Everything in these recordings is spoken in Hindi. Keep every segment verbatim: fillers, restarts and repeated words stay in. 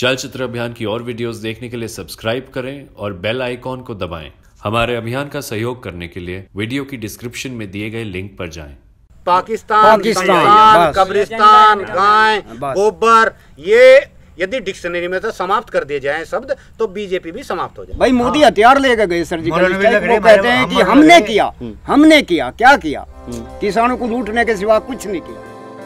चलचित्र अभियान की और वीडियोस देखने के लिए सब्सक्राइब करें और बेल आइकॉन को दबाएं। हमारे अभियान का सहयोग करने के लिए वीडियो की डिस्क्रिप्शन में दिए गए लिंक पर जाएं। पाकिस्तान, पाकिस्तान, कब्रिस्तान, गाय, गोबर, ये यदि डिक्शनरी में तो समाप्त कर दिए जाएं शब्द तो बीजेपी भी समाप्त हो जाए। भाई मोदी हथियार लेकर गए सर्जिकल स्ट्राइक, वो कहते हैं कि हमने किया हमने किया क्या किया? किसानों को लूटने के सिवा कुछ नहीं किया।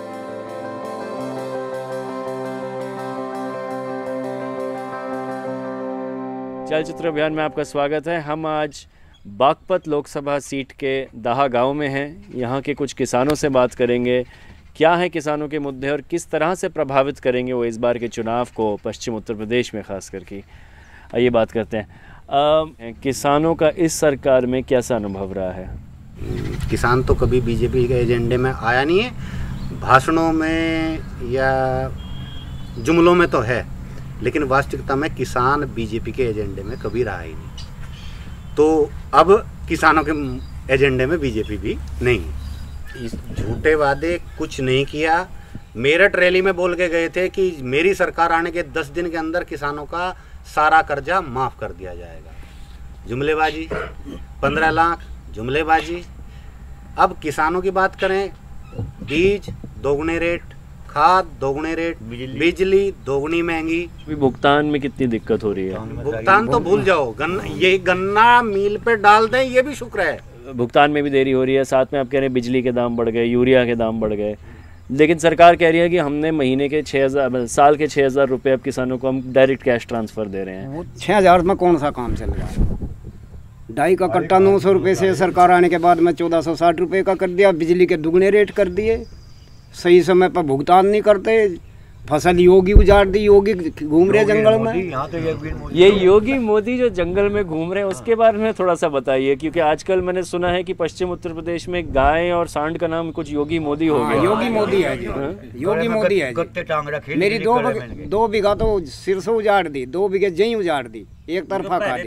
चलचित्र अभियान में आपका स्वागत है। हम आज बागपत लोकसभा सीट के दाहा गांव में हैं। यहाँ के कुछ किसानों से बात करेंगे, क्या हैं किसानों के मुद्दे और किस तरह से प्रभावित करेंगे वो इस बार के चुनाव को पश्चिम उत्तर प्रदेश में खास करके। आइए बात करते हैं। आ, किसानों का इस सरकार में कैसा अनुभव रहा है? किसान तो कभी बीजेपी के एजेंडे में आया नहीं है, भाषणों में या जुमलों में तो है, लेकिन वास्तविकता में किसान बीजेपी के एजेंडे में कभी रहा ही नहीं। तो अब किसानों के एजेंडे में बीजेपी भी नहीं। इस झूठे वादे कुछ नहीं किया। मेरठ रैली में बोल के गए थे कि मेरी सरकार आने के दस दिन के अंदर किसानों का सारा कर्जा माफ़ कर दिया जाएगा। जुमलेबाजी, पंद्रह लाख जुमलेबाजी। अब किसानों की बात करें, बीज दोगुने रेट, खाद दोगुने रेट, बिजली दोगुनी महंगी। भुगतान में कितनी दिक्कत हो रही है? भुगतान तो भूल जाओ, गन्ना ये गन्ना मिल पे डाल दें ये भी शुक्र है। भुगतान में भी देरी हो रही है। साथ में आप कह रहे हैं बिजली के दाम बढ़ गए, यूरिया के दाम बढ़ गए, लेकिन सरकार कह रही है कि हमने महीने के छः हज़ार साल के छः हज़ार रुपये अब किसानों को हम डायरेक्ट कैश ट्रांसफ़र दे रहे हैं। वो छः हज़ार में कौन सा काम चल रहा है? ढाई का कट्टा नौ सौ रुपये से सरकार आने के बाद में चौदह सौ साठ रुपये का कर दिया। बिजली के दुगने रेट कर दिए, सही समय पर भुगतान नहीं करते। फसल योगी उजाड़ दी, योगी घूम रहे जंगल में। ये योगी मोदी जो जंगल में घूम रहे हैं उसके बारे में थोड़ा सा बताइए, क्योंकि आजकल मैंने सुना है कि पश्चिम उत्तर प्रदेश में गाय और सांड का नाम कुछ योगी मोदी हो गया। योगी मोदी है जी, योगी मोदी है जी। मेरी दो दो बीघा तो सिर से उजाड़ दी, दो बीघे जई उजाड़ दी, एक तरफा खा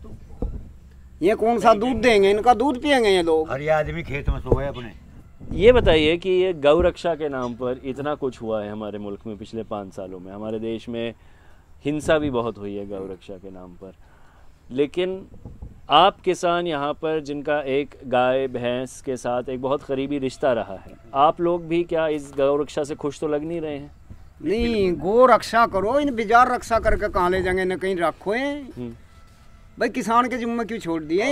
दी। ये कौन सा दूध देंगे? इनका दूध पियेंगे ये लोग। हर आदमी खेत में सोए अपने। ये बताइए कि ये गौ रक्षा के नाम पर इतना कुछ हुआ है हमारे मुल्क में पिछले पाँच सालों में। हमारे देश में हिंसा भी बहुत हुई है गौ रक्षा के नाम पर, लेकिन आप किसान यहाँ पर जिनका एक गाय भैंस के साथ एक बहुत करीबी रिश्ता रहा है, आप लोग भी क्या इस गौ रक्षा से खुश तो लग नहीं रहे हैं? नहीं, गौ रक्षा करो, इन बिजार रक्षा करके कहाँ ले जाएंगे, न कहीं रखो। भाई किसान के जिम्मे क्यों छोड़ दिए?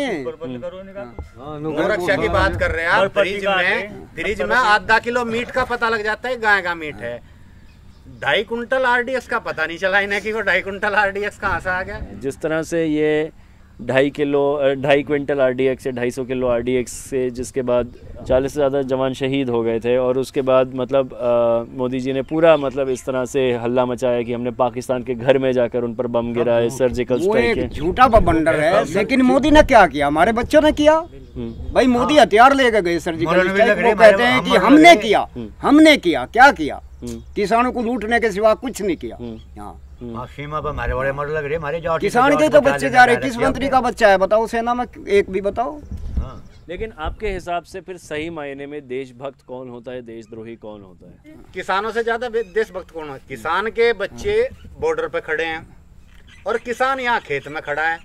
गौ रक्षा की बात कर रहे हैं आप। फ्रिज में फ्रिज में आधा किलो मीट का पता लग जाता है गाय का मीट है। ढाई कुंटल आरडीएक्स का पता नहीं चला इन्हें कि वो ढाई कुंटल आरडीएक्स कहाँ से आ गया। जिस तरह से ये ढाई किलो ढाई क्विंटल आरडीएक्स से ढाई सौ किलो आरडीएक्स से जिसके बाद चालीस से ज़्यादा जवान शहीद हो गए थे, और उसके बाद मतलब आ, मोदी जी ने पूरा मतलब इस तरह से हल्ला मचाया कि हमने पाकिस्तान के घर में जाकर उन पर बम गिराए, सर्जिकल स्ट्राइक है। झूठा बवंडर है, लेकिन मोदी ने क्या किया? हमारे बच्चों ने किया। भाई मोदी हथियार लेकर गए सर्जिकल स्ट्राइक, वो कहते हैं कि हमने किया हमने किया क्या किया? किसानों को लूटने के सिवा कुछ नहीं किया। यहाँ सीमा पर हमारे बड़े मर लग रहे, हमारे किसान के तो बच्चे जा रहे। किस मंत्री का बच्चा है बताओ? सेना में एक भी बताओ। हाँ। लेकिन आपके हिसाब से फिर सही मायने में देशभक्त कौन होता है, देशद्रोही कौन होता है? किसानों से ज्यादा देशभक्त कौन है? किसान के बच्चे बॉर्डर पे खड़े हैं और किसान यहाँ खेत में खड़ा है।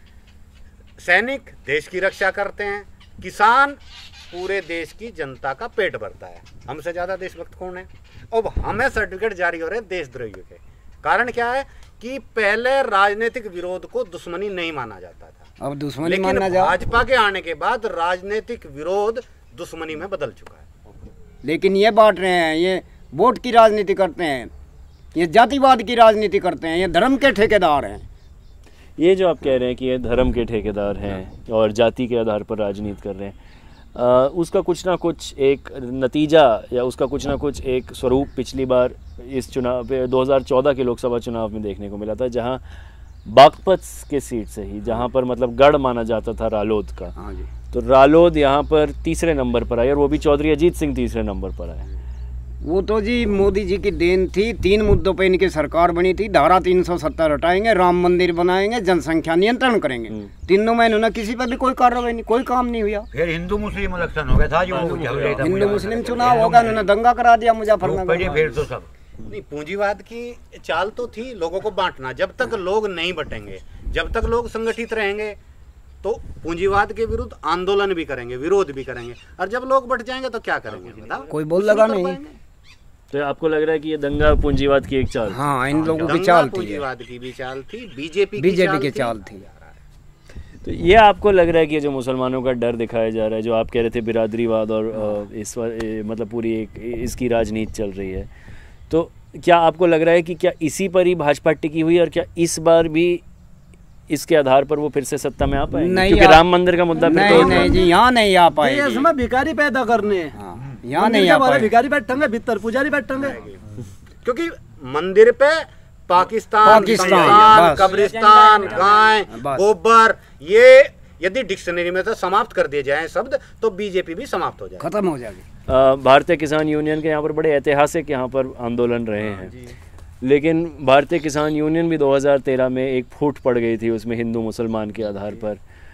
सैनिक देश की रक्षा करते हैं, किसान पूरे देश की जनता का पेट भरता है। हमसे ज्यादा देशभक्त कौन है? अब हमें सर्टिफिकेट जारी हो रहे हैं देशद्रोहियों के। कारण क्या है कि पहले राजनीतिक विरोध को दुश्मनी नहीं माना जाता था, अब दुश्मनी लेकिन माना जा भाजपा के आने के बाद राजनीतिक विरोध दुश्मनी में बदल चुका है। लेकिन ये बांट रहे हैं, ये वोट की राजनीति करते हैं, ये जातिवाद की राजनीति करते हैं, ये धर्म के ठेकेदार हैं। ये जो आप कह रहे हैं कि ये धर्म के ठेकेदार हैं और जाति के आधार पर राजनीति कर रहे हैं, आ, उसका कुछ ना कुछ एक नतीजा या उसका कुछ ना कुछ एक स्वरूप पिछली बार इस चुनाव दो हज़ार चौदह के लोकसभा चुनाव में देखने को मिला था, जहां बागपत के सीट से ही, जहां पर मतलब गढ़ माना जाता था रालोद का। हाँ जी। तो रालोद यहां पर तीसरे नंबर पर आए और वो भी चौधरी अजीत सिंह तीसरे नंबर पर आए। वो तो जी मोदी जी की देन थी। तीन मुद्दों पे इनकी सरकार बनी थी। धारा तीन सौ सत्तर हटाएंगे, राम मंदिर बनाएंगे, जनसंख्या नियंत्रण करेंगे। तीनों में इन्होंने किसी पर भी कोई कार्रवाई नहीं, कोई काम नहीं हुआ। फिर हिंदू मुस्लिम इलेक्शन हो गया था, जो हिंदू मुस्लिम चुनाव होगा, इन्होंने दंगा करा दिया मुजफ्फरनगर। फिर तो सब नहीं, पूंजीवाद की चाल तो थी लोगों को बांटना। जब तक लोग नहीं बटेंगे, जब तक लोग संगठित रहेंगे, तो पूंजीवाद के विरुद्ध आंदोलन भी करेंगे, विरोध भी करेंगे। और जब लोग बट जाएंगे तो क्या करेंगे बताओ? कोई बोल लगा नहीं। तो आपको लग रहा है कि ये दंगा पूंजीवाद की एक चाल? हाँ, इन लोगों की चाल थी, पूंजीवाद की भी चाल थी, बीजेपी बीजेपी की चाल थी। तो ये आपको लग रहा है कि ये जो मुसलमानों का डर दिखाया जा रहा है, जो आप कह रहे थे बिरादरीवाद और अ, इस वा- मतलब पूरी एक इसकी राजनीति चल रही है, तो क्या आपको लग रहा है कि क्या इसी पर ही भाजपा टिकी हुई, और क्या इस बार भी इसके आधार पर वो फिर से सत्ता में आ पाएंगे? नहीं, क्योंकि आ- राम मंदिर का मुद्दा फिर नहीं तो नहीं जी, यहाँ नहीं आ पाएगी। ये इसमें भिखारी पैदा करने, हाँ, यहाँ नहीं आ पाएगी। भिखारी बैठेंगे, भीतर पुजारी बैठेंगे। क्योंकि मंदिर पे पाकिस्तान, पाकिस्तान, शमशान, बस। कब्रिस्तान, गाय, बस। गोबर, ये यदि डिक्शनरी में से समाप्त कर दिए जाएं शब्द, तो बीजेपी भी समाप्त हो जाए, खत्म हो जाएगी। अ, भारतीय किसान यूनियन के यहाँ पर बड़े ऐतिहासिक यहाँ पर आंदोलन रहे हैं, लेकिन भारतीय किसान यूनियन भी दो हज़ार तेरह में एक फूट पड़ गई थी उसमें हिंदू मुसलमान के आधार पर।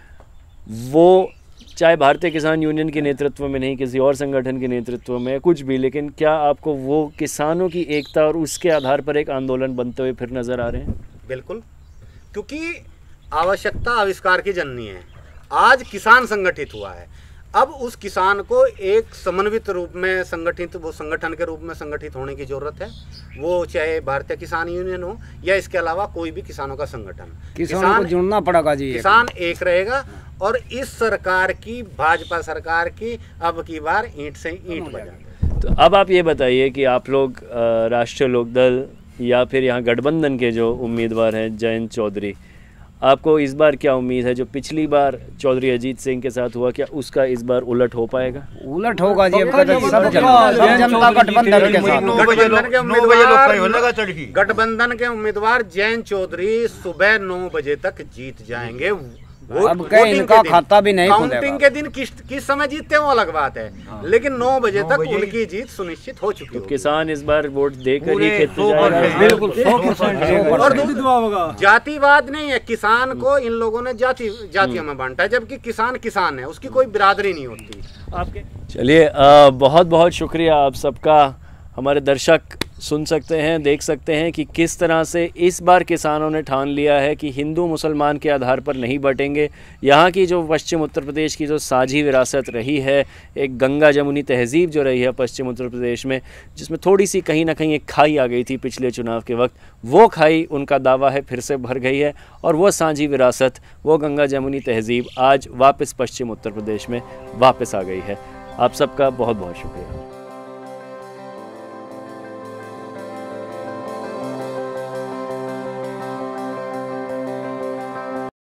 वो चाहे भारतीय किसान यूनियन के नेतृत्व में नहीं, किसी और संगठन के नेतृत्व में, कुछ भी, लेकिन क्या आपको वो किसानों की एकता और उसके आधार पर एक आंदोलन बनते हुए फिर नज़र आ रहे हैं? बिल्कुल। क्योंकि आवश्यकता आविष्कार की जननी है। आज किसान संगठित हुआ है, अब उस किसान को एक समन्वित रूप में संगठित, वो संगठन के रूप में संगठित होने की जरूरत है। वो चाहे भारतीय किसान यूनियन हो या इसके अलावा कोई भी किसानों का संगठन, किसानों को जुड़ना पड़ेगा जी। किसान एक रहेगा। और इस सरकार की, भाजपा सरकार की, अब की बार ईंट से ईंट बजा। तो अब आप ये बताइए कि आप लोग अ, राष्ट्रीय लोकदल या फिर यहाँ गठबंधन के जो उम्मीदवार हैं जयंत चौधरी, आपको इस बार क्या उम्मीद है? जो पिछली बार चौधरी अजीत सिंह के साथ हुआ, क्या उसका इस बार उलट हो पाएगा? उलट होगा जी। अब सब सब जनता गठबंधन के साथ। गठबंधन के नौ बजे लोग कहीं लगा उम्मीदवार चढ़ की। गठबंधन के उम्मीदवार जयंत चौधरी सुबह नौ बजे तक जीत जाएंगे। वोट- अब कहीं वोटिंग इनका के दिन, खाता भी नहीं काउंटिंग खुलेगा। के दिन किस किस समय जीतते हैं वो अलग बात है, लेकिन नौ बजे नौ तक बजे- उनकी जीत सुनिश्चित हो चुकी तो है। किसान इस बार वोट देकर ही पूरे खेत सौ जाएगा? परसेंट। बिल्कुल सौ परसेंट। और और दू- दुआ होगा। जातिवाद नहीं है, किसान को इन लोगों ने जाति जातियों में बांटा है, जबकि किसान किसान है, उसकी कोई बिरादरी नहीं होती। आपके चलिए, अ, बहुत बहुत शुक्रिया आप सबका। हमारे दर्शक सुन सकते हैं, देख सकते हैं कि किस तरह से इस बार किसानों ने ठान लिया है कि हिंदू मुसलमान के आधार पर नहीं बटेंगे। यहाँ की जो पश्चिम उत्तर प्रदेश की जो साझी विरासत रही है, एक गंगा जमुनी तहजीब जो रही है पश्चिम उत्तर प्रदेश में, जिसमें थोड़ी सी कहीं ना कहीं एक खाई आ गई थी पिछले चुनाव के वक्त, वो खाई उनका दावा है फिर से भर गई है, और वो साझी विरासत, वो गंगा जमुनी तहजीब आज वापस पश्चिम उत्तर प्रदेश में वापस आ गई है। आप सबका बहुत बहुत शुक्रिया।